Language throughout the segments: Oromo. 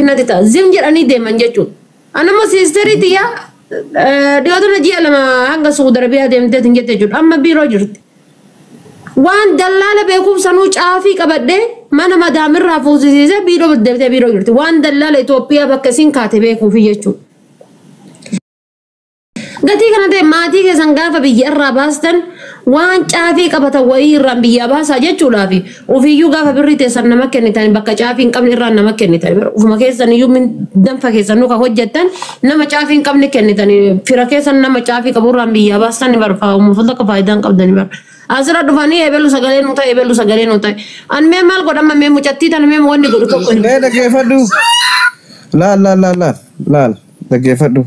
نتيتا زين جر أني دائما جتون أنا ما سيستري تيا دياتو نجي لما هنگا سعودي عربية دائما تنجت جون أما بيروجرت وان دلالة بيكون سنوش عافي كبده ما أنا ما دامر رافوزي زي بيرو بدبته بيروجرت وان دلالة إثيوبيا بكسين كاتبه كوفي جتون قتي كنا ده ماتي كسنجافة بيجرّا باستن وان عافي كبته ويرّا بيجا باس أجت شولافي وفي يوجا فبريت سنة ما كنت تاني بكا عافي كم نرّا ما كنت تاني وفي مكان سنة يوم من دم فكيس سنة كهوجتن نما عافي كم نكنت تاني في ركيس سنة نما عافي كبورا بيجا باس تاني برفع ومفضل كفايدان كبدني بر أزرع دفاني يبلو سجلين نوتا يبلو سجلين نوتا أن مال قدام ما مجتتي تاني ما وين يقولوا كوكو لا ده كيف أدو لا ده كيف أدو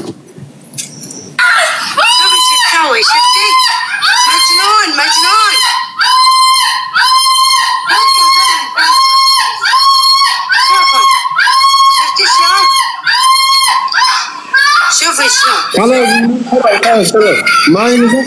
شفتي مجنون شفتي شلون شوفي شلون خلاص ما ينفع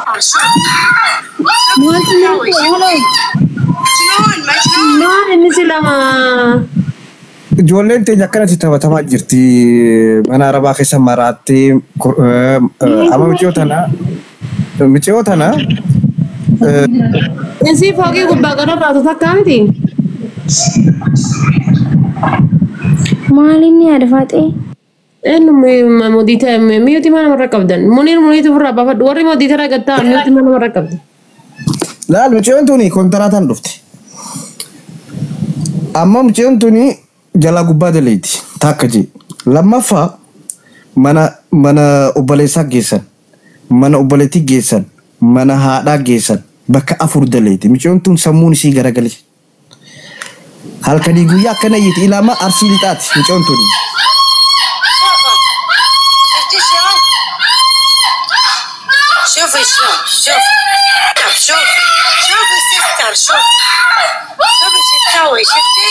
مجنون مثل ما جولين تيجا كانت تبغى جرتي أنا ربا خيسة مراتي أما متشوت أنا نسي فوقي قبّاقنا راتو تكامتي ماليني عرفاتي إنه موديته ميوتي ما مرة كبدن منير فرا بابا دوري موديته راجعتا ميوتي ما مرة كبدن لا المتشوت توني كونتراتان رفت أما متشوت توني جلا قبّادة ليدي تاكجي لما فا mana obboleessa geessan mana obboleettii geessan mana haadhaa geessan bakka 4 daleeti michoon tun sammuun isii garagalee halkanii guyyaa akkana yiiti ilaama arsii lixaati michoon tun شوفي شلون شوفي سيستر شوفي شو تسوي شفتي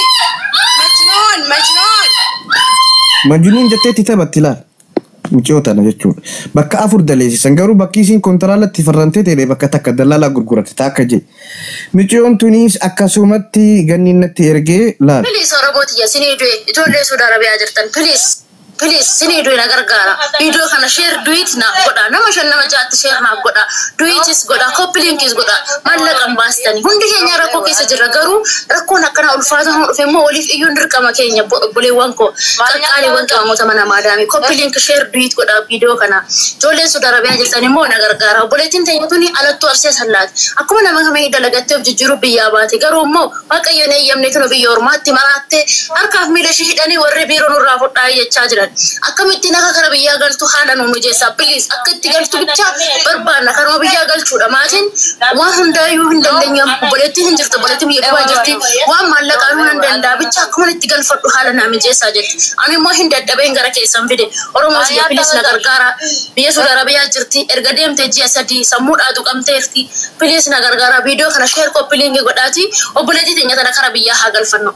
مجنون جتتي تبت لا مچوتا na jechuudha bakka 4 daleesisan garuu bakki isin kontiraalatti farrantee ta'e bakka takka dallala gurgurate taaka je michoon tunis akkasumatti ganninnatti ergee laal please orobooti ya siniidwe ijoollee Saudi Arabiyaa jirtan please siniidwe na gargaara video kana share duit na godha nama shan nama jaatti share na godha duitis godha copy linkis godha mallaqan baastani hundi keenya rakkoo keessa jirra garuu rakkoon akkana ulfaatan dhufe immoo waliif iyyuu dirqama keenya buleewwan ko qaqqaaliiwwan qabamoota mana maadaami copy link share duit godha video kana ijoolleen Saudi Arabiyaa jirtan immoo na gargaara buleetiin teenya tuni alattuu arsee sallaati akkuma nama kamee dalagattee of jijjiiruu biyyaa baate garuu immoo waaqayyoon eeyyamne tunu biyya ormaatti maraatte harkaaf miila ishee hidhanii warri biiroo nurraa fudhaa jechaa jiran akkamitti naka kara biyyaa galtu haala nuunu jeessa please akka itti galtu bicha barbaanna kanuma biyyaa galchuudha maatiin waan hundaayyuu hin dandeenye buleetti hin jirtu buleetti biyya dhibaa jirti waan maallaqaan hin danda'a bicha akkuma itti galfadhu haala naami jeessaa jetti ani immoo hin dadhabeen gara keessan fide oromoo biyya please na gargaara biyya Saudi Arabiyaa jirti erga deemte ji'a 3 sammuudhaa tuqamteerti please na gargaara video kana share copy link godhaati obboleetti teenya tana kara biyyaa haa galfannu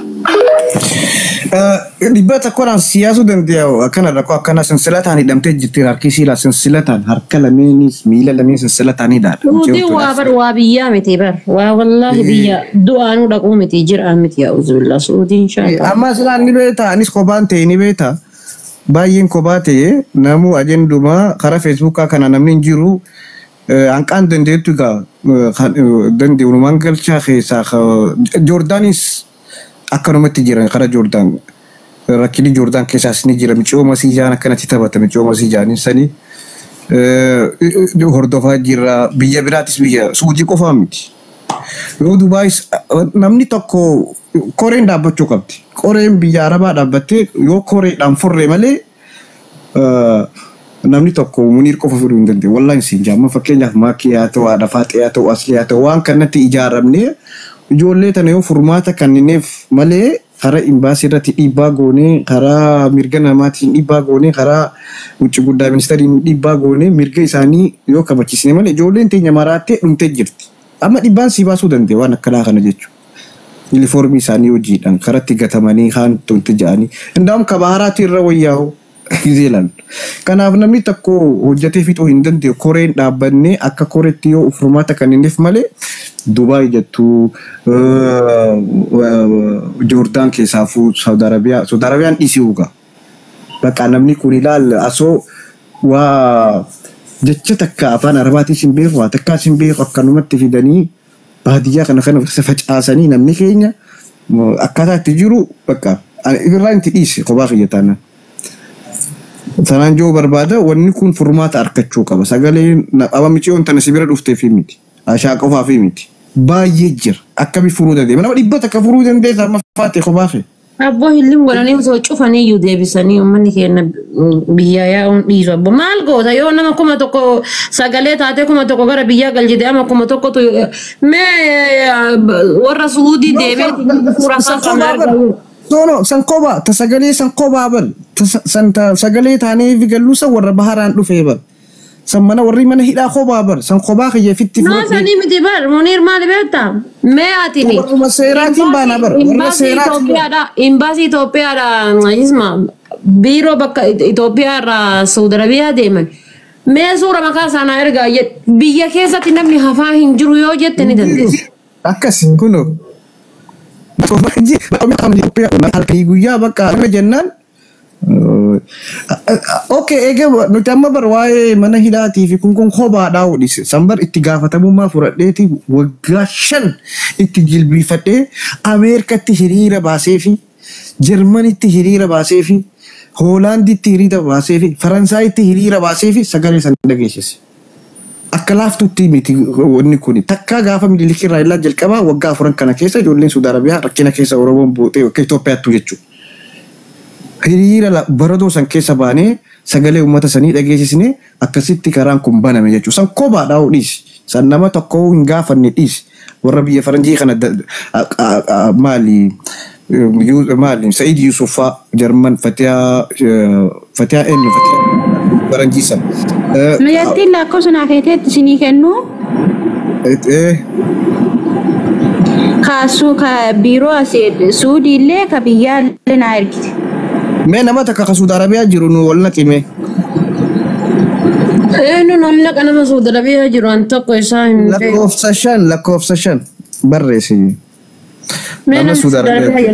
dibata koran siyaasu dandeeyo akkana rakko akkana sinsilataan hidhamtee jirti harkisii la sinsilataan harka lameenis miila lameen sinsilataan hidhaadha ودي وابر وابيا متي بر والله بيا دعانو دقو متي جرا متي أعوذ بالله سعودي إن شاء الله amma silaan ni beeta anis kophaan ta'e ni beeta baay'een kophaa ta'e namuu ajendumaa karaa feesbuukaa kana namni hin jiru hanqaan dandeettu egaa dandeewumaan galchaa keessaa joordaanis akkanumatti jiran karaa joordaan rakkini joordaan keessaas ni jira micooma siijaan akkanatti taphata micooma siijaan sanii hordofaa jira biyya biraatis biyya suudii qofaa miti yoo dubaayis namni tokko koreen dhaabbachuu qabdi koreen biyya arabaa dhaabbattee yoo koreedhaan furre malee namni tokko muniir qofa fiduu hin dandeenye wallaahi siin jaamma fakkeenyaaf maakii haa ta'u haadha faaxee haa ta'u asli haa ta'u waan kanatti ijaaramne ijoollee tana yoo furmaata kennineef malee karaa imbaasii irratti dhiibbaa goonee karaa mirga namaatiin dhiibbaa goonee karaa wucci guddaa ministeeriin dhiibbaa goonee mirga isaanii yoo kabachiisne malee ijoolleen teenya maraattee dhumtee jirti amma dhiibbaan sii baasuu danda'e waan akkanaa kana jechuudha. Yuunifoormii isaanii hojiidhaan karatti gatamanii haan tonti ja'anii indaam kabaaraatti irra wayyaa'u gizeelan kanaaf namni tokko hojjetee fixuu hin danda'u koreen dhaabbannee akka koreetti yoo furmaata kennineef malee Dubai jettu Jordan keessaafuu Saudi Arabiyaan isiuga bakka namni kun ilaal asoo waa jecha takka afaan Arabaatiin sin beeku waa takka sin beeku akkanumatti fidanii baadiyyaa kana facaasanii namni keenya akkaataa itti jiru bakka irraa itti dhiise kophaa fayyadaana. Sanaan joo barbaada wanni kun furmaata argachuu qaba sagalee abamichi on tana sibira dhufteef miti ashaa qofaaf miti baay'ee jira akkami furuu dandeenya nama dhibbata akka furuu dandeessa amma faate kophaa fe. Abbo hillim godhanii osoo cufanii iyyuu deebisanii uummanni keenya biyyaa yaa'uun dhiisu abbo maal goota yoo nama kuma tokko sagalee taatee kuma tokko gara biyyaa galjite ama kuma tokkotu mee warra suudii deebee furasaa kan argamu. No, sankoba, tasagale sankoba bal, tasagale tane vigalusa warra baharan dhufe bal. Sammana warri mana hidha khoba bal, sankoba khaya fitti. No, sani miti bar, Munir mal beta. Me atini. Warra seratin bana bar, warra seratin. Imbasi Ethiopia da isma. Biro bakka Ethiopia ra Saudi Arabia deeman. Me sura maka sana erga biyya keessatti namni hafaa hin jiru yoo jette ni dandeessu. Akkas kuno. Soalnya, kami kami di guyya bakka jennan. Oke, ege nuti amma barwaa'ee mana hidhaatii fi kun kophaa dhaa'uudhis sambar itti gaafatamummaa fudhadheeti waggaa 5 itti jilbiifadhee Ameerikatti hiriira baasee fi Jarmanitti hiriira baasee fi Hoolaanditti hiriira baasee fi Faransaayitti hiriira baasee fi sagalee san dhageessise. Akka laaftutti miti wanni kun takka gaafa miliikii irraa ilaa jalqabaa waggaa 4 kana keessa ijoolleen Saudi Arabiyaa rakkina keessa Oromoon buutee akka Itoophiyaattu jechuudha. Hiriira baradoo san keessa baanee sagalee uummata sanii dhageessisnee akkasitti karaan kun baname jechuudha. San kophaa dhaa'uu dhiisi. San nama tokko hin gaafanne dhiisi. Warra biyya Faranjii kana maali Said Yusufa Jarman Fatiha eenyu Fatiha Faranjii san. Mayatti lakkoofsa keeteetti sinii kennu. Kaasu ka biiroo asii Suudii illee ka biyyaa illee na ergite. Mee nama takka ka Saudi Arabiyaa jiru nu wal naqime. Nu namni nama Saudi Arabiyaa jiru an tokko isaa hin beeku. Lakkoofsa 5 barreessi. Nama Saudi Arabiyaa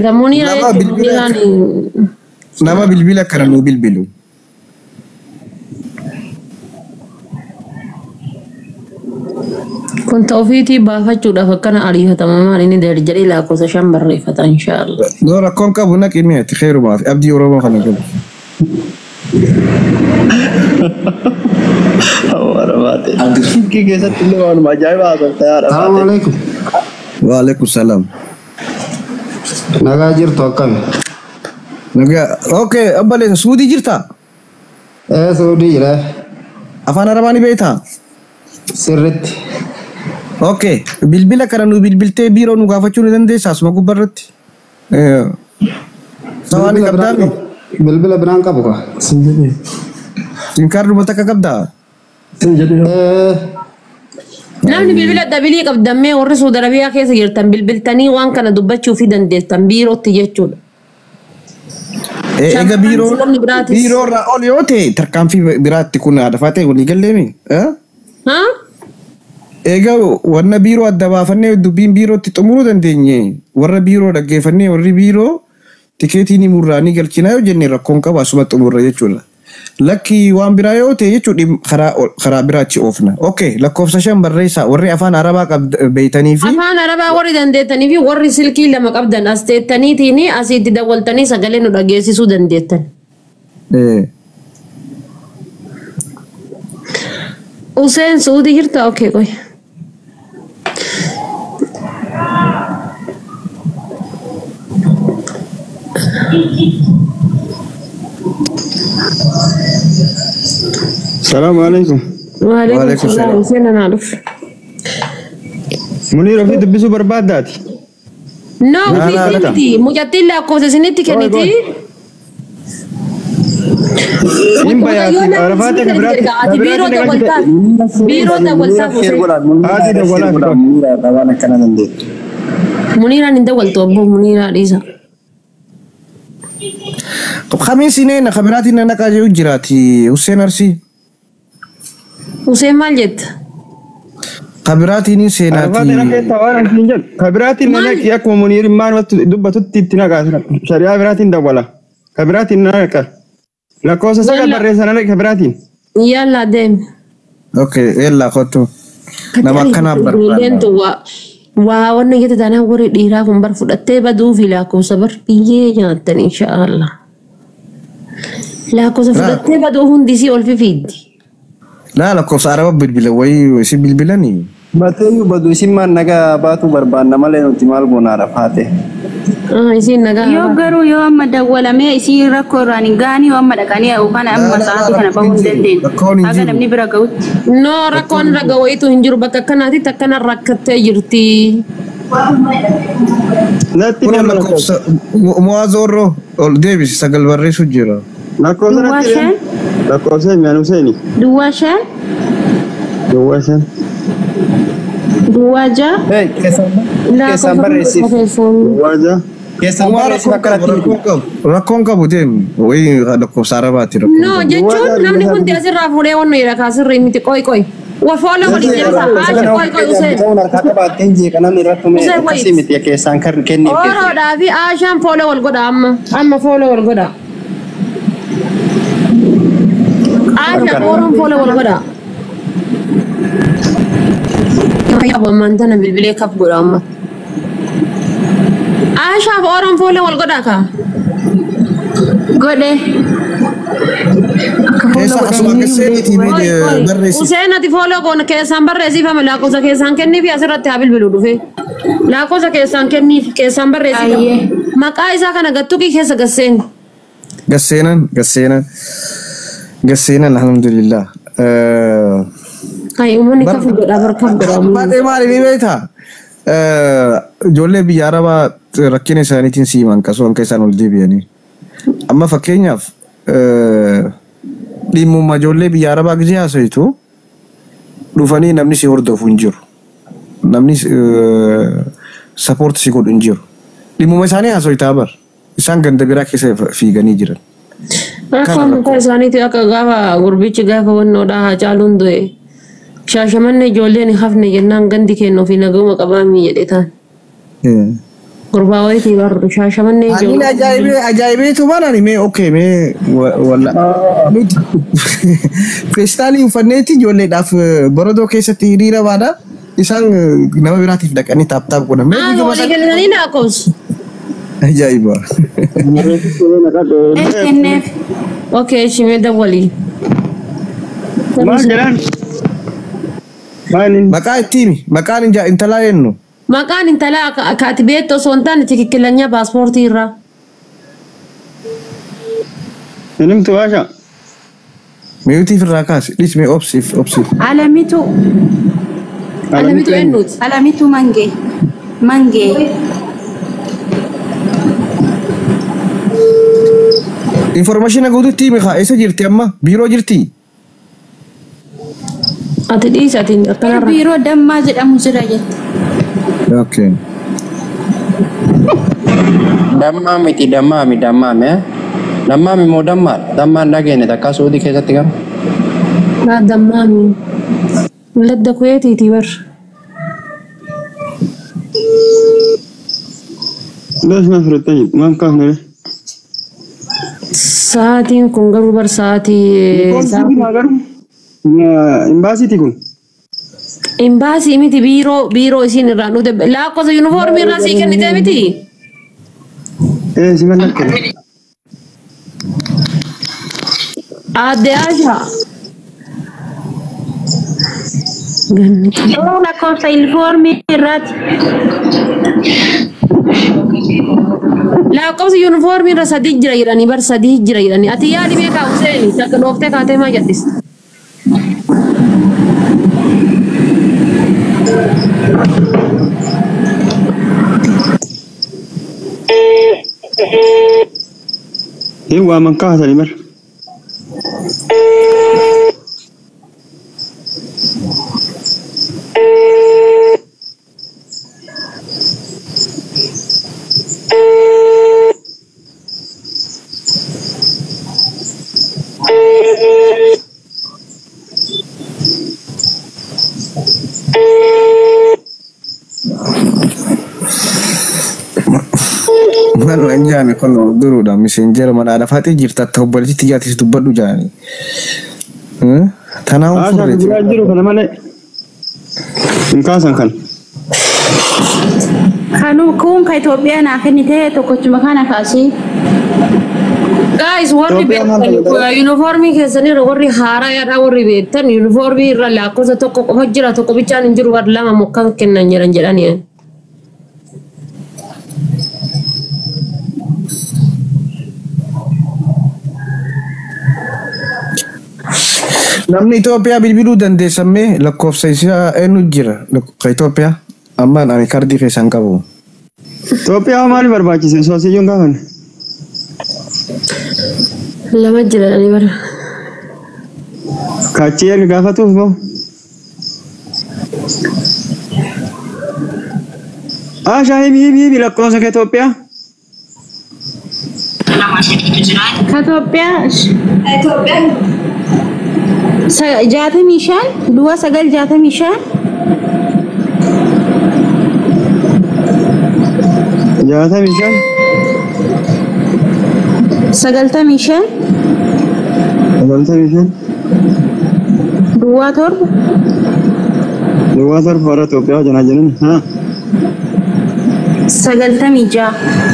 nama bilbila kana nu bilbilu. Kun tawfiitii baafachuudhaaf akkana ariifatama maaliin jedhee lakkoofsa 5 barreeffata inshaallah. No rakkoon qabu naqimee itti khairumaaf abdii Oromoo kana qabu. Warabate. Abdi keessatti illee waan ajaa'ibaa haasoftaa yaadha. Assalamu alaikum. Wa alaikum salam. Nagaa jirtu akkami? Nagaa. Okay, abbale Suudii jirta? Suudii jira. Afaan Arabaanii beektaa? Sirritti. Okay, bilbila kana nu bilbiltee biiroo nu gaafachuu ni dandeessaa asuma gubbarratti. Sawaani qabdaa? Bilbila biraan qabu ka. Sinkaarri mata akka qabdaa? Namni bilbila dabilii qabdammee warri Saudi Arabiyaa keessa jirtan bilbiltanii waan kana dubbachuu fi dandeessan biirootti jechuudha. Eega biiroo irraa ol yoo ta'e tarkaanfii biraatti kun adafaa ta'e walii galleemi. Eega wanna biiroo adda baafannee dubbiin biirootti xumuruu dandeenye warra biiroo dhaggeeffannee warri biiroo tikeetii ni murraanii galchinaa yoo jenne rakkoon qaba asuma xumurra jechuudha. Lakki waan biraa yoo ta'e jechuudha karaa biraachi oofna. Okay, lakkoofsa 5 barreessaa warri afaan Arabaa beeytanii fi afaan Arabaa warri dandeettanii fi warri silkii lama qabdan as teettaniitiin asitti dawwaltanii sagalee nu dhageessisuu dandeettan. Hussein Suudii jirta? Okay, qoy. السلام عليكم. وعليكم السلام. حسين أنا أعرف. منير في دبسوا بربادات. No, في سنتي مجتيل لا كوسة سنتي كنتي. إن بياتي عرفاتك برات. بيرو ده والتاف. بيرو ده والتاف. هذه ده ولا. منيرة ندول توبه منيرة ليزا. خميس سنين خبراتي إننا كاجو جراتي حسين أرسي. Hussein maal jette? خبراتي عرفات سيناتي أنا كنت أوارا سنجل خبراتي إنك ياك منير ما نوت دبة تتنا كاسر شريعة خبراتي دبلا خبراتي إنك لا كوسا سكر يلا. بريسنا لك خبراتي يلا ديم اوكي يلا خطو nama kana ijoolleen waa wanna jette taanaa warri dhiiraa kun bar fudhattee baduufi lakkoofsa bar biyyee nyaattan inshaallah lakkoofsa fudhattee baduu hundisii ol fifiiddi. لا لا كوس عربة بالبلا ويسي بالبلاني باتيو بدو سيما نجا باتو بربان نمالي نتمال بونارا فاتي isiin nagaa Yoo garuu yoo amma dawwalamee isii rakkoo irraan hin gaanii yoo amma dhaqanii yookaan amma sa'aatii kana bahuu hin dandeenye. Haga namni bira ga'utti. no rakkoon raga wayitu hin jiru bakka akkanaatitti akkana rakkattee jirti. نتي ولا لا كوس موازورو ديفيس سجل بريسو جيرا نكوسا Duwwaashaan نكوسا ميانو سيني duwwaashaan دواشن duwwaajaa هاي كيسان بريسي واجا كيسان بريسي فكرتي rakkoon qabu deem wayii lakkoofsa arabaati rakkoon no jechuun namni hundi asirraa fuudhee wanna jira kaasirri miti qoy wafoole waliin deemsa haasha qoy useen ooroodhaa fi aashaan foole wal godha amma foole wal godha aashaan ooroon foole wal godha ammaan tana bilbilee kaf godha amma aashaaf ooroon foole wal godha kaa godhe. keessa asuma keesseeti barreessi Useen ati fooloo goona keessaan barreessifame lakkoofsa keessaan kenniifi asirratti haa bilbilu dhufe lakkoofsa keessaan kenniifi keessaan barreessifame maqaa isaa kana gattuqii keessa gasseen gasseenan alhamdulillah hay uummanni kaf godha barkaf godha baatee maali ni beekta ijoollee biyya arabaa rakkina isaaniitiin siiman qasoo akka isaan ol deebi'anii amma fakkeenyaaf dhimmuma ijoollee biyya arabaa gizee haasa'itu dhufanii namni si hordofu hin jiru namni sappoorti si godhu hin jiru dhimmuma isaanii haasa'itaa bar isaan ganda biraa keessa fiiganii jiran. rakkoon mataa isaaniiti akka gaafa gurbichi gaafa wannoodhaa haa caaluun du'e shaashamanne ijoolleen hafne jennaan gandi kennuufi naguma qabaamii jedhe taan gurbaa wayitii barru shaashamanne Ani ajaa'ibee tu baanani mee okay mee walla feestaalii uffanneeti ijoolleedhaaf borodoo keessatti hiriira baadha isaan nama biraatiif dhaqanii taaptaap godhan mee aa walii galanii naaqobsu ajaa'iba Kenneef okay shimee dawwalii ما جران maqaa ittiimi maqaan intalaa eenyu maqaan intalaa kaati beektu osoo hin taane tikikkilanya paaspoortii irraa نمت واشا meeyutiif irraa kaasi dhis mee obsiif alamitu alamitu eenyuuti alamitu mangee informaashina guutuutti himi haa eessa jirti amma biiroo jirti ati dhiisi ati akkanarra biiroo dammaa jedhamu jira jette. okay Dammaa miti dammaami dammaami moo dammaan dhageenne takka suudii keessatti gama. naa dammaami ladda kuyeetiiti bar ليش ما فرتني ما كان sa'aatiin kun garuu bar sa'aatii امباسي تكون imbaasii miti biiroo isiin irraa dhute lakkoofsa yuunifoormii irraa sii kennitee miti ايه سيما لك adde aashaa Yoo lakkoofsa ilfoormii irratti lakkoofsa yuunifoormii irra sadii jira jedhanii bar sadii jira jedhanii ati yaadi beekaa Useeni takka dhooftee kaatee maa jedhista ايه ومن كاسة لمر Man anjani kono duru da messenger man ada fati jirta tawbal ci tiyati dubadu jani. Tanaw fure. Jiru kana male. Inkasan kan. Kanu kun ka Ethiopia na kenite to kochuma kana kasi. Guys, warri uniform keessanii warri haaraa yaadhaa warri beektan uniform irra lakkoofsa tokko qofa jira tokko bichaan hin jiru warri lama mokkan kennan jedhanii. Namni Itoophiyaa bilbiluu dandeessamme lakkoofsa isaa eenyu jira ka Itoophiyaa ammaan ani kaardii keessan qabu. Itoophiyaa maali barbaachise soosiyyoon gaafan? Lama jira ani bara. Kaachii erga gaafatuuf moo? Hibi lakkoofsa ka Itoophiyaa? Jata Mishan, 29 Jata Mishan. Jata Mishan. Sagalta Mishan. Dua torba para Itoophiyaa jana janin. Sagalta Mija.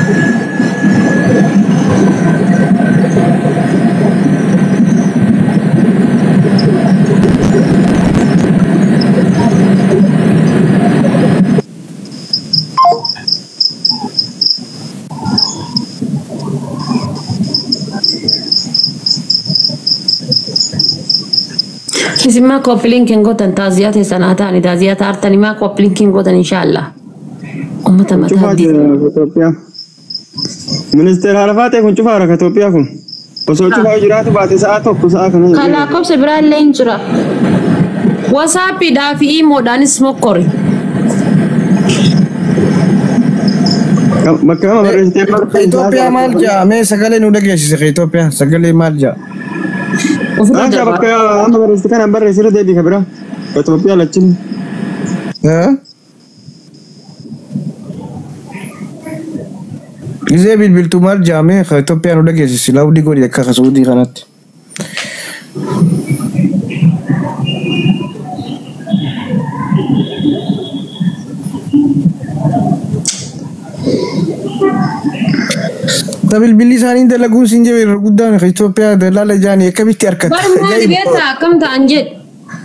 Kisima koplinking gotan taziat sanatani taziat artani ma koplinking gotan inshallah. Ummata matadi. Itoophiyaa. Ministeera Arafaatee kun cufaara ka Itoophiyaa kun. Osoo cufaa jiraatu baate sa'a tokko sa'a kana. Kana kopse biraallee hin jira. WhatsApp daafi imoodhaanis mokkori. Bakka nama barreessitee Itoophiyaa maal jaa mee sagalee nu dhageessise ka Itoophiyaa sagalee maal jaa? Aja bakka amma barreessite kana barreessite deebii ka biraa. Itoophiyaa lachin. Gizee bilbiltuu maal jaamee ka Itoophiyaa nu dhageessise laawudii godhi akka ka Suudii kanatti. Bilbilli isaanii dalaguun siin jabee guddaan ka Itoophiyaa dalaala jaanii akkamitti harkata. Barmaali beektaa akkam ta'an jedhu.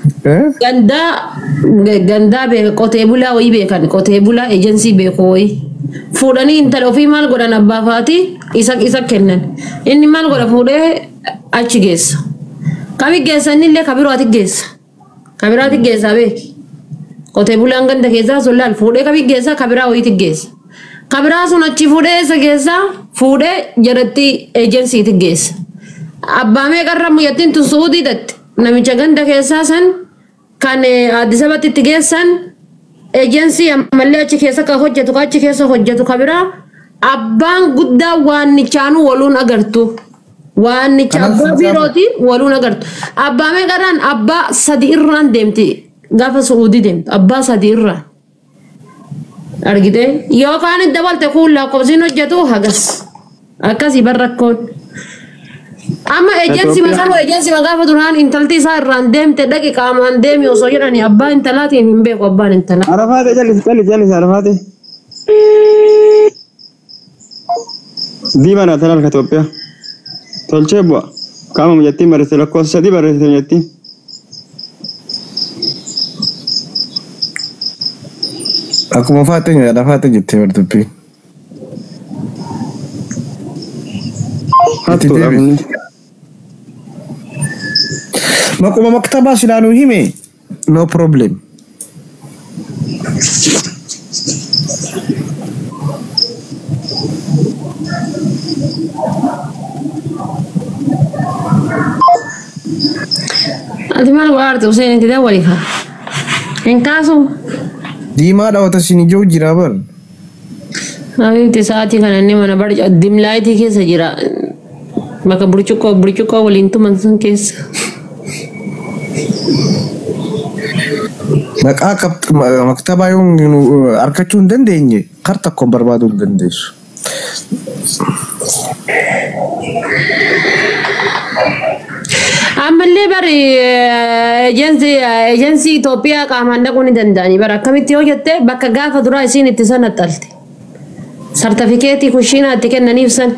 Gandaa beeka qotee bulaa wayii beekan qotee bulaa ejensii beeku wayii. Fuudhanii intala ofii maal godhan abbaa faati isa kennan. Inni maal godha fuudhee achi geessa. Kami geessanillee kabiraati geessa. Kabiraati geessaa beeki. Qotee bulaan ganda keessaa sun laal fuudhee kami geessa kabiraa wayiiti geessa. Kabiraa sun achi fuudhee isa geessa fuudhee jedhatti ejensiiti geessa. Abbaa meeqarra muyyattiin tun suudii datti namicha ganda keessaa san kan Addis Ababatti itti geessan ejensii ammallee achi keessa ka hojjetu ka achi keessa hojjetu kabiraa abbaan guddaa waannichaanu waluun agartu. Waannicha abbaa birootiin waluun agartu. Abbaa meeqarraan abbaa sadi irraan deemti gaafa suudii deemtu abbaa sadi irraan. Argite yookaan itti dabalte kun lakkoofsiin hojjetu hagas akkasii barrakkoon. Amma ejensi gaafa duraan intalti isaa irraan deemte dhaqi qaamaan deemi osoo jedhani abbaa intalaatiin hin beeku abbaan intalaa. Arafaate jallis Arafaate. Diimaa naa talaal ka Itoophiyaa. Tolchee bu'a. Qaama muyyattiin barreessite lakkoofsa sadii barreessite muyyattiin. Akkuma faate Arafaate jettee bardubbii. Hattuudha kun. Makuma maktabaa silaanuu hime no problem. Ati maal waartu Hussein itti dawwali kaa. Hin kaasu. Diimaa dhawata sin ijoo jira bar. Habibti sa'aatii kana inni mana barja dimlaayitii keessa jira. Bakka burcuqqoo waliin tuman san keessa. Maqaa maktabaa yoo argachuu hin dandeenye kar tokkoon barbaaduu hin dandeessu. Ammallee bari ejensi Itoophiyaa qaamaan dhaquu ni danda'ani. Bara akkamitti yoo jette bakka gaafa duraa isiin itti sanaxalte. Sartifikeetii kushiinaa itti kennaniif san.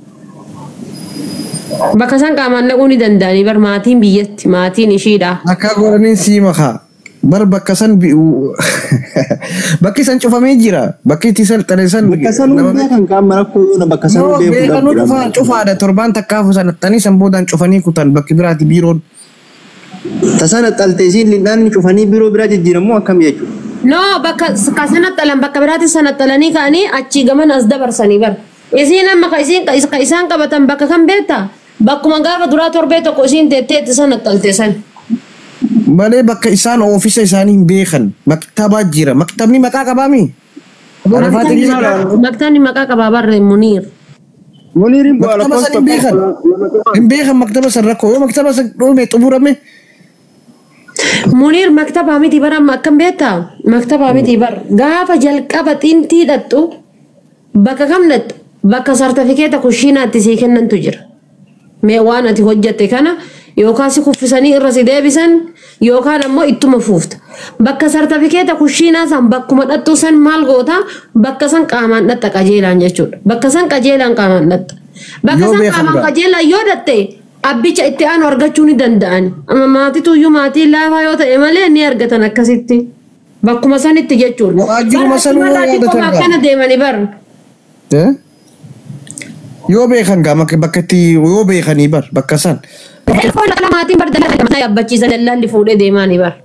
Bakka san qaamaan dhaquu ni danda'ani. Bar maatiin biyyatti maatiin ishiidha. Akka godhaniin siima haa. Bar bakka san bakki san cufamee jira. Bakki itti salxane san. Bakka san hundaa kan qaama rakkoo yoo bakka san beeku. Cufaadha torban takkaafu sanattanii san boodaan cufanii kutan bakki biraati biiroon. Tasana xaltee isiin lindhaan cufanii biiroo biraa jijjiiramoo akkam jechuudha? No, bakka sanaxalan bakka biraatti sanaxalanii ka'anii achii gaman as dabarsanii bar. Isiin amma isaan qabatan bakka kan beektaa? Bakkuma gaafa duraa torbee tokko isiin teettee itti sanaxalte san. Malee bakka isaan oofisa isaanii hin beekan. Maktabaa jira. Maktabni maqaa qabaami? Maktabni maqaa qabaa barree Muniir. Muniiriin bu'aa Maktaba san hin beekan. Hin beekan maktaba san rakkoo. Yoo maktaba san dhoome xumurame. Muniir maktabaa miti bara amma akkam beektaa? Maktabaa miti bar. Gaafa jalqaba xintii dhattu bakka kam dhattu? Bakka sartifikeeta kushiinaatti sii kennantu jira. Mee waan ati hojjette kana yookaan si kuffisanii irra si deebisan yookaan ammoo ittuma fuufta. Bakka sartifikeeta kushiinaa san bakkuma dhattu san maal goota? Bakka san qaamaan dhatta qajeelaan jechuudha. Bakka san qajeelaan qaamaan dhatta. Bakka san qaamaan qajeelaan yoo dhatte abbicha itti aanu argachuu ni danda'an. Amma maatitu iyyuu maatii laafaa yoo ta'e malee ni argatan akkasitti. Bakkuma sanitti jechuudha. Waajjiruma sanuu yaadatan akkana deemanii bar. Yoo beekan gaa bakka itti yoo beekanii bar bakka san. Foon maatiin bar daldala yaabbachiisan daldalli fuudhee deemaanii bar.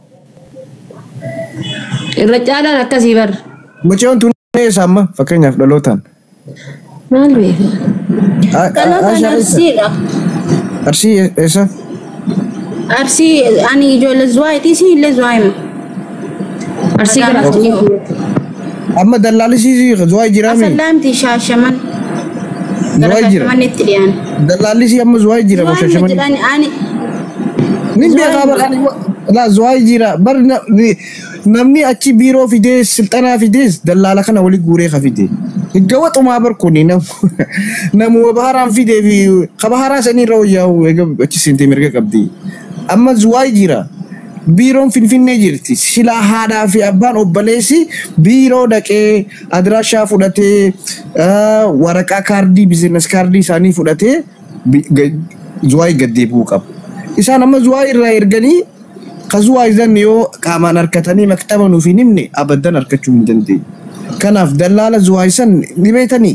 Irra caalaan akkasii bar. Mucaan tun eessa amma fakkeenyaaf dhalootaan. Maal beekaa? Dhalootaan Arsiidha. Arsii eessa? Arsii ani ijoollee Zuwaayitii si illee Zuwaayima. Arsii gara amma dallaallisii Zuwaay jiraami? Asallaamti Shaashaman. Zuwaay jira. Shaashamanitti dhiyaan. Dallaallisii amma Zuwaay jira moo Shaashaman? Nin beekaa bara la Zuwaay jira bar namni achi biiroo fidee silxanaa fidees dallaala kana wali guuree ka fide. Gawa xumaa bar kuni namu baharaan fidee fi kabaharaa sanii irra wayyaa'u achi seentee mirga qabdi. Amma Zuwaay jira. Biiroon Finfinnee jirti. Silaa haadhaa fi abbaan obboleessi biiroo dhaqee adiraashaa fudhatee waraqaa kaardii bizinees kaardii isaanii fudhatee Zuwaay gaddeebuu qabu. Isaan amma Zuwaay irraa erganii ka Zuwaay zan yoo qaamaan harkatanii maktaba nuuf hin himne abaddan harkachuu hin dandeenye. Kanaaf dallaala Zuwaay san ni beetanii.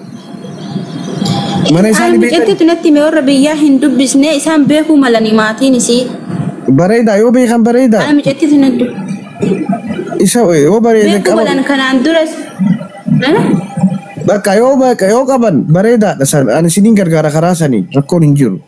Mana isaanii beetanii. Ani tunatti mee warra biyyaa hin dubbisne isaan beekuu malanii maatiin isii. Bareeda yoo beekan bareeda. Ani micetti tunaddu. Isa yoo bareeda qaban. Beekuu malan kanaan duras. Bakka yoo qaban bareedaadha san ani isiniin gargaara karaa sanii rakkoon hin jiru.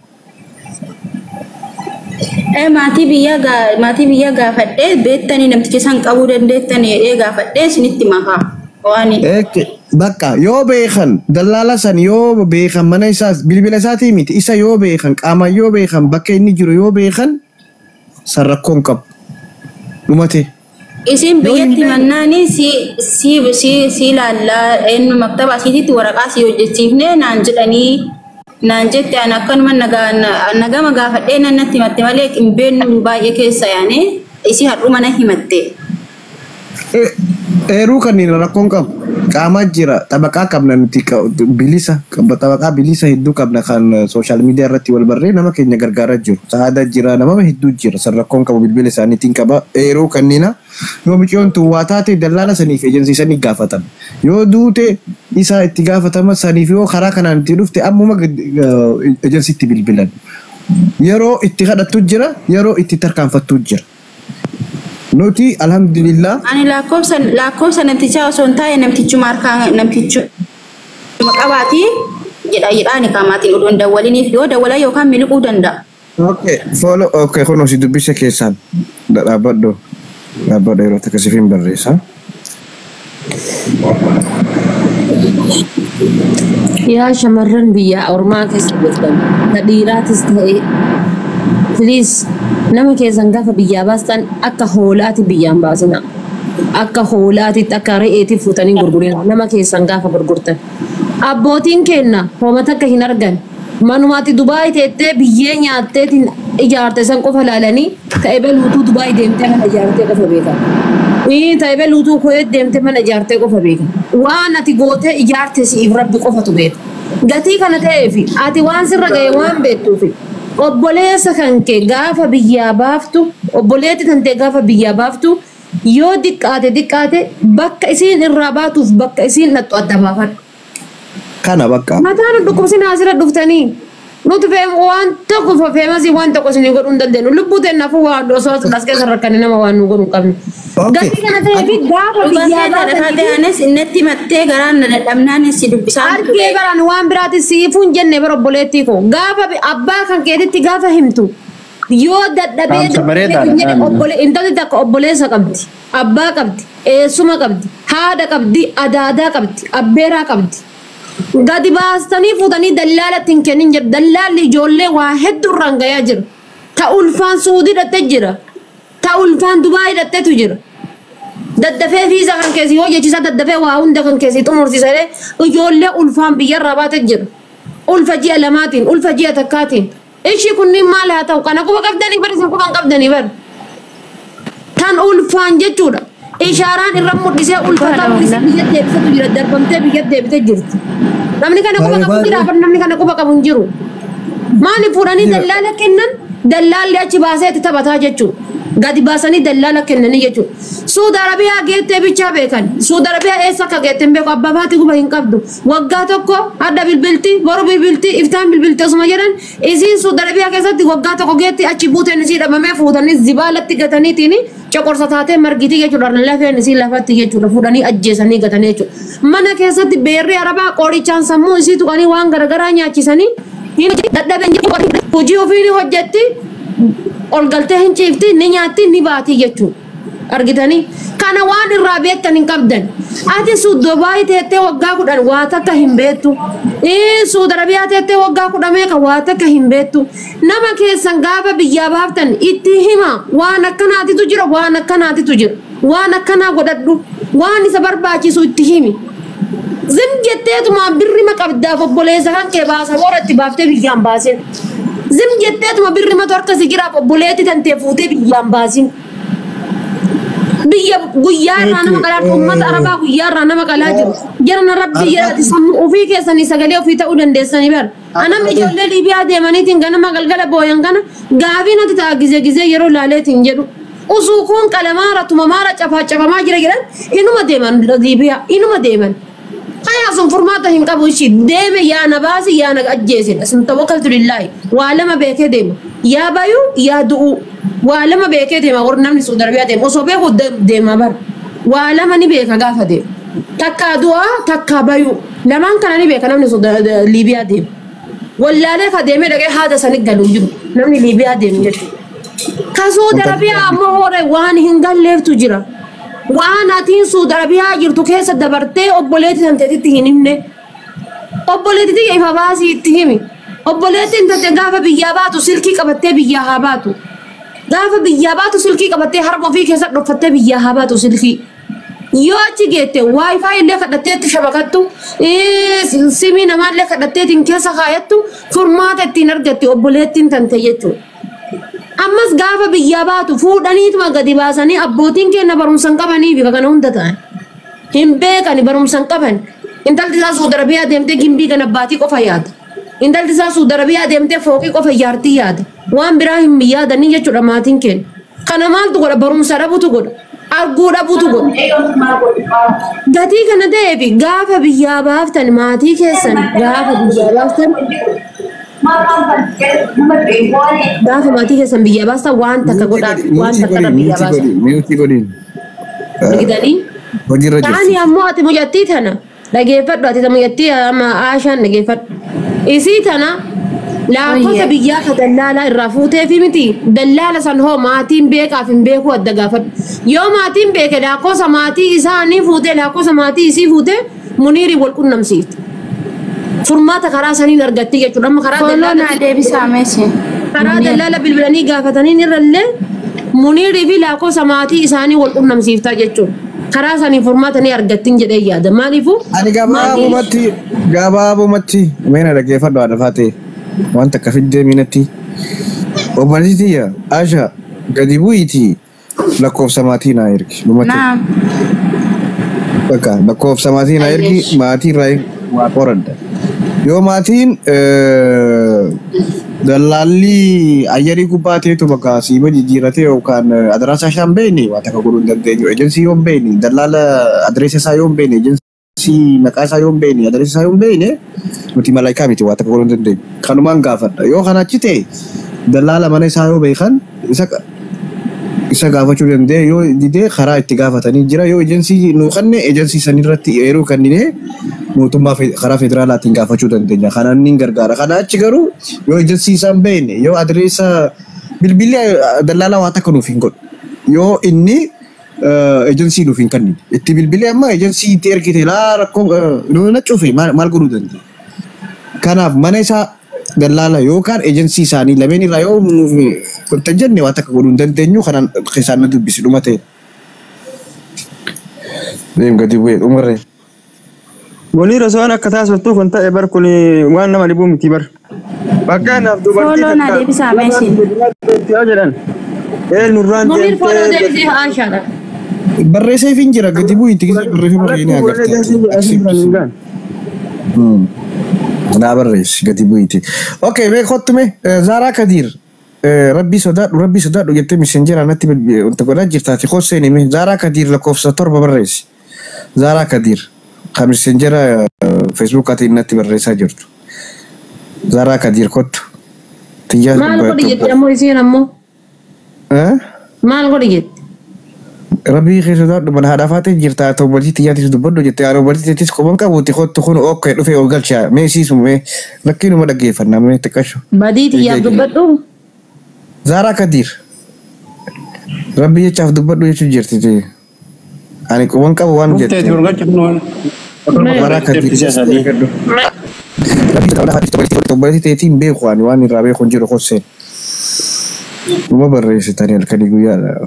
Maatii biyyaa gaafadhee beektanii namticha san qabuu dandeettanii gaafadhee isinitti makaa. Bakka yoo beekan dallaala san yoo beekan mana isaas bilbila isaatii miti isa yoo beekan qaama yoo beekan bakka inni jiru yoo beekan san rakkoon qabu. Dhumate. Isin biyyatti mannaanii si ilaallaa eenyu maktaba asiititti waraqaa si hojjechiifnee naan jedhanii naan jette an akkanuma nagama gaafadhee nannatti himatte malee hin beeknu baay'ee keessa yaane isi har'uma na himatte. Eeruu kanneen rakkoon qabu qaamaa jira tabaqaa qabna nuti bilisa tabaqaa bilisa hedduu qabna kan sooshaal miidiyaa irratti wal barree nama keenya gargaaraa jiru sa'aadaa jira nama hedduu jira san rakkoon qabu bilbila isaaniitiin qaba eeruu kanneena yoo micoon tun waa taate dallaala saniif ejensii sanii gaafatan yoo duute isaa itti gaafatama saniif yoo karaa kanaan itti dhufte ammuma ejensiitti bilbilan yeroo itti kadhattu jira yeroo itti tarkaanfattu jira. Nuti alhamdulillah. Ani lakkoofsa namtichaa osoo hin taane namtichuma harkaa namtichuma qabaati jedhaani qaamaatiin odoon dawwaliniif yoo dawwala yookaan miliquu danda'a. Okay, kun si dubbisa keessaan dhaabbadhu yeroo akkasiif hin barreessa. Yaa shamarran biyya ormaa keessa jirtan dhiiraatis ta'e please nama keessan gaafa biyyaa baastan akka hoolaati biyyaan baasina. Akka hoolaatitti akka re'eetti fuutanii gurgurin nama keessan gaafa gurgurtan. abbootiin kenna hoomata akka hin argan manumaati Dubaay teettee biyyee nyaatteetiin ijaarte san qofa laalanii ta'e beluutuu Dubaay deemtee mana ijaartee qofa beekan. ta'e beluutuu Kuwait deemtee mana ijaartee qofa beekan. Waan ati gootee ijaarte siif Rabbi qofatu beeka. Gatii kana ta'eefi ati waan sirra ga'e waan beektuufi obboleessa kan kee gaafa biyyaa baaftu obboleetti tantee gaafa biyyaa baaftu yoo diqqaate bakka isiin irraa baatuuf bakka isiin dhattu adda baafadhu. Kana bakka. Mataan dhukkubsin asirra dhuftanii nuti waan tokko feemasi waan tokko isin godhuu hin dandeenyu lubbuu teennaafuu waan osoo as keessa rakkane nama waan nu godhuu hin qabne. Gatii kana ta'eefi gaafa biyyaa baatanii innatti mattee garaan dadhabnaan si dubbisaa argee baraan waan biraati siifuun jenne bara obboleettii koo gaafa abbaa kan keetitti gaafa himtu yoo dadhabee intalli takka obboleessa qabdi abbaa qabdi eessuma qabdi haadha qabdi adaadaa qabdi abbeeraa qabdi. Gadi baastanii fuutanii dallaalatti hin kennin jira. Dallaalli ijoollee waa hedduu irraan gayaa jira. Ta ulfaan Suudii hidhattee jira. Ta ulfaan Dubaay hidhatteetu jira. Daddafee viizaa kan keessi yoo jechisaa daddafee waa hunda kan keessi xumursiisee ijoollee ulfaan biyyarraa baatee jira. Ulfa ji'a lamaatiin, ulfa ji'a takkaatiin. Ishii kunniin maal haa ta'u kana quba qabdanii bari isin quban qabdanii bari. Tan ulfaan jechuudha. Ishaaraan irra mul'isee ulfataa mul'isee biyya deebisatu jira darbamtee biyya deebitee jirti. Namni kana quba qabu jira namni kana quba qabu hin jiru. Maali fuudhanii dallaala kennan dallaalli achi baasee itti taphataa jechuudha. Gadi baasanii dallaala kennanii jechuudha. Suudi Arabiyaa geettee bichaa beekan. Suudi Arabiyaa eessa akka geettee beeku abbaa baati quba hin qabdu. Waggaa tokko adda bilbilti boru bilbilti iftaan bilbilti osuma jedhan isiin Suudi Arabiyaa keessatti waggaa tokko geetti achi buuteen isii dhabamee fuudhanii zibaalatti gataniitiin coqorsa taatee margitii jechuudha lafeen isii lafatti jechuudha fuudhanii ajjeesanii gatanii jechuudha. Mana keessatti beerri Arabaa qorichaan sammuu isii tuqanii waan garagaraa nyaachisanii dadhabeen hojii ofii hojjetti ol galtee hin ciifti ni nyaatti ni baati jechuudha. Argitanii kana waan irraa beektan hin qabdan. Ati Dubaay teettee waggaa 10 waa takka hin beektu. Suudi Arabiyaa teettee waggaa 10 meeqa waa takka hin beektu. Nama keessan gaafa biyyaa baaftan itti hima waan akkanaatitu jira waan akkanaatitu jira. Waan akkanaa godhadhu waan isa barbaachisu itti himi. Zim jetteetuma birrima qabdaaf obboleessa kan kee baasa warratti baaftee biyyaan baasin. Zim jetteetuma birrima torka sigiraaf obboleetti tantee fuutee biyyaan baasin. Biyya guyyaa irraa nama qalaa uummata Arabaa guyyaa irraa nama qalaa jiru. Jarana Rabbi jedhati sammuu ofii keessanii sagalee ofii ta'uu dandeessanii bara. Anam ijoollee Liibiyaa deemaniitiin ganama galgala booyan kana gaafii nati ta'a gizee yeroo laaleetiin jedhu. Usuu kun qalamaara tumamaara cafamaa jira jedhan inuma deeman Liibiyaa inuma deeman. Kaya sun furmaata hin qabu ishii deeme yaa na baasi yaa na ajjeesedha sun tawakkaltu lillaahi waa lama beekee deema yaa bayu yaa du'u waa lama beekee deema warri namni Suudi Arabiyaa deema osoo beeku deema bara waa lama ni beeka gaafa deema takka du'a takka bayu lamaan kana ni beeka namni Liibiyaa deema wallaalee ka deemee dhaqee haada sanii galuu jiru namni Liibiyaa deema jechuudha. Ka Suudi Arabiyaa ammoo hoore waan hin galleeftu jira. Waan atiin Suudi Arabiyaa jirtu keessa dabartee obboleetti tanteetitti hin himne. Obboleetti ifa baasii itti himi. Obboleettiin tante gaafa biyyaa baatu silkii qabattee biyyaa haa baatu. Gaafa biyyaa baatu silkii qabattee harma ofii keessa dhokfattee biyyaa haa baatu silkii. Yoo achi geette waayifaa illee kadhatteetti shabakattu simii namaallee kadhatteetiin keessa kaayattu furmaata ittiin argatte obboleettiin tante jechuudha. Ammas gaafa biyyaa baatu fuudhaniituma gadi baasanii abbootiin keenya barumsan qabanii bika kana hunda ta'an. Hin beekani barumsan qaban. Intalli isaa Suudi Arabiyaa deemtee gimbii kana abbaatii qofa yaada. Intalli isaa Suudi Arabiyaa deemtee fooqii qofa ijaartii yaada. Waan biraa hin yaadanii jechuudha maatiin keenya. Kana maaltu godha barumsa dhabutu godha. Arguu dhabutu godha. Gatii kana ta'eefi gaafa biyyaa baaftan maatii keessan gaafa biyyaa baaftan gaafa maatii keessan biyyaa baastan waan takka godhaa waan takka biyyaa baasan. Miutii godhin. Argitanii? Hojiirra jirti. Taani ammoo ati mucattii tana dhageeffadhu ati mucattii amma Aashaan dhageeffadhu. Isii tana lakkoofsa biyyaa ka dallaalaa irraa fuutee fi miti dallaala san hoo maatiin beekaaf hin beeku adda gaafadhu. Yoo maatiin beeke lakkoofsa maatii isaanii fuutee lakkoofsa maatii isii fuutee Muniirii wal qunnamsiifte. Furmaata karaa saniin argatti jechuudha. Amma karaa dallaalaa deebisaa meeshaa. Karaa dallaala bilbilanii gaafatanii irrallee Muniirii fi lakkoofsa maatii isaanii wal qunnamsiiftaa jechuudha. Karaa saniin furmaata ni argattiin jedhee yaada. Maaliifuu? Ani gabaabumatti Gabaaboo matti meena dhaggeeffadhu haadha faatee wanta akka fiddee miinatti obboleettii Asha gadi bu'iitii lakkoofsa maatii naa ergi. Naam. Bakka lakkoofsa maatii naa ergi maatii irraa waa qoradda. Yoo maatiin dallaalli ayyarii gubbaa ta'etu bakka siiba jijjiiratee yookaan adaraasaa isaa hin beekne waa takka godhuu hin dandeenyu. Ejensii yoo hin beekne dallaala adireessa isaa yoo hin beekne ejensii maqaa isaa yoo hin beekne adireessa isaa yoo hin beekne nuti malaayikaa miti waa takka godhuu hin dandeenyu. Kanumaan gaafadha. Yoo kana achi ta'e dallaala mana isaa yoo beekan isa gaafachuu danda'e yoo didee karaa itti gaafatanii jira yoo ejensii nu kanne ejensii sanirratti yeroo kannine mootummaa karaa federaalaatiin gaafachuu dandeenya. Kanaan ni gargaara. Kana achi garuu yoo ejensii isaan beekne yoo adireessa bilbilli dallaala waa takka nuuf hin godhu. Yoo inni ejensii nuuf hin kennine itti bilbilli amma ejensii itti ergite laa rakkoo nu nacuufi maal godhuu dandeenya. Kanaaf mana isaa dallaala yookaan ejensii isaanii lameen irraa yoo nuuf wanta jenne waa takka godhuu hin dandeenyu kanaan keessaan na dubbisi dhuma ta'e. Deem gadi bu'ee dhumarree. Wani rasuwan akka taasiftu kun ta'e bar kun waan nama dhibuu miti bar. Fakkaanaaf dubartii Fooloo na deebisaa meeshin. Yoo jedhan nurraan Munir fooloo deebisee Aashaadha. Barreessee fin jira gadi bu'iitti barreeffama baay'inaa agartee. Naa barreessi gadi bu'iitti. Okay mee kottume Zaaraa Kadiir rabbii sodaadhu jettee miseenjera natti wanta godhaa jirtaati kosseen hime Zaaraa Kadiir lakkoofsa 7 barreessi. Zaaraa Kadiir kan miseenjera Facebookaatiin natti barreessaa jirtu. Zaaraa Kadiir kottu. Maal godhi jettee ammoo isiin ammoo? Maal godhi jette? Rabbii keessatti mana haadha faatee jirta ta'u bultii tiyyaatis dubbadhu jettee haadha bultii tiyyaatis qoban qabuuti kottu kun okkee dhufee ogalchaa meesiisu mee lakkiinuma dhaggeeffannaa mee xiqqashu. Badii tiyyaaf dubbadhu? Zaaraa Kadiir rabbii jechaaf dubbadhu jechuu jirti. Ani qoban qabu waan jette. Zaaraa Kadiir. Rabbii teetiin beeku ani waan irraa beekuun jiru kosseen. Dhuma barreessitanii halkanii guyyaadha.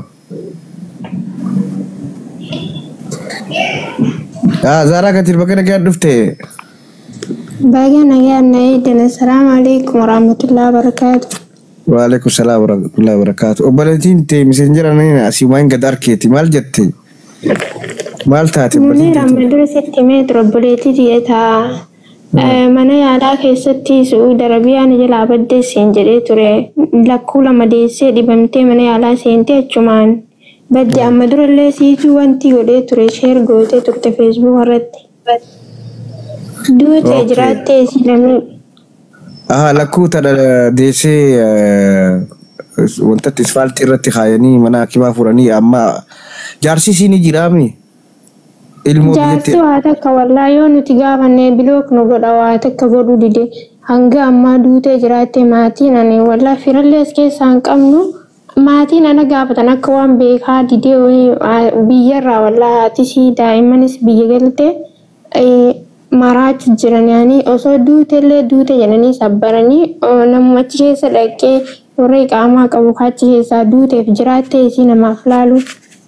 Zaaraa Kadiir bakka nagaan dhufte. Baga nagaan na'eedhan. Assalaamu alaikum warahmatullahi wabarakatuh. Waalaikum salaam warahmatullahi wabarakatuh. Obboleettiin tee miseenjera nani asii waan gad arkeeti maal jette? Maal taate? Munir amma dura sitti meetira obboleettii dhiyeetaa. Mana yaalaa keessatti Su'uudi Arabiyaan jalaa baddeesseen jedhee ture. Lakkuu lama deessee dhibamtee mana yaalaa seentee achumaan badde amma durallee siituu wanti godhee ture sheer gootee turte feesbuuk irratti. Duutee jiraattee isii namni. Lakkuu tadha deessee wantatti isfaaltii irratti kaayanii mana hakimaa furanii amma jaarsisii ni jiraami. Jaarsi waa takka wallaa yoo nuti gaafannee bilook nu godha waa takka godhuu dide hanga ammaa duutee jiraattee maatiin ani wallaa firallee as keessaa hin qabnu maatiin ana gaafatan akka waan beekaa didee biyyarraa wallaa haatisii daa'immanis biyya galte maraachu jiran yaani osoo duuteellee duute jedhanii sabbaranii namachi keessa dhaqee warra qaamaa qabu kaachi keessaa duuteef jiraattee isii namaaf laalu.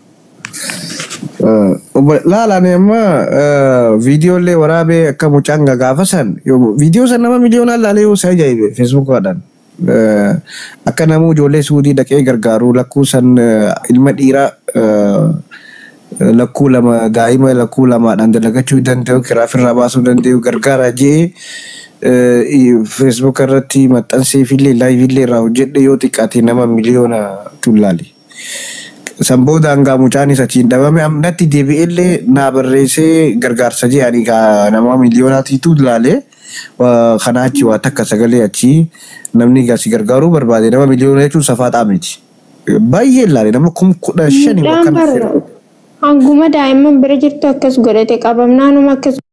Laalaan amma viidiyoolee waraabee akka mucaan gaafa san viidiyoo san nama miliyoonaan laalee yoo isa ajaa'ibe feesbuukaadhaan akka namuu ijoollee suudii dhaqee gargaaru lakkuu san ilma dhiiraa lakkuu lama daa'ima lakkuu lamaadhaan dalagachuu danda'u kiraa firraa baasuu danda'u gargaara jee feesbuuka irratti maxxansee fillee laayivillee irraa hojjedhe yoo xiqqaate nama miliyoona tullaali. Sambooda hanga mucaan isa achiin dhabame natti deebi'ellee naa barreessee gargaarsa jee ani nama miliyoonaatiitu laalee kana achi waa takka sagalee achi namni gaasi gargaaruu barbaade nama miliyoona jechuun safaaxaa miti. Baay'ee laalee nama 15,000 hanguma daa'imman bira jirtu akkas godhate qabamnaanuma akkas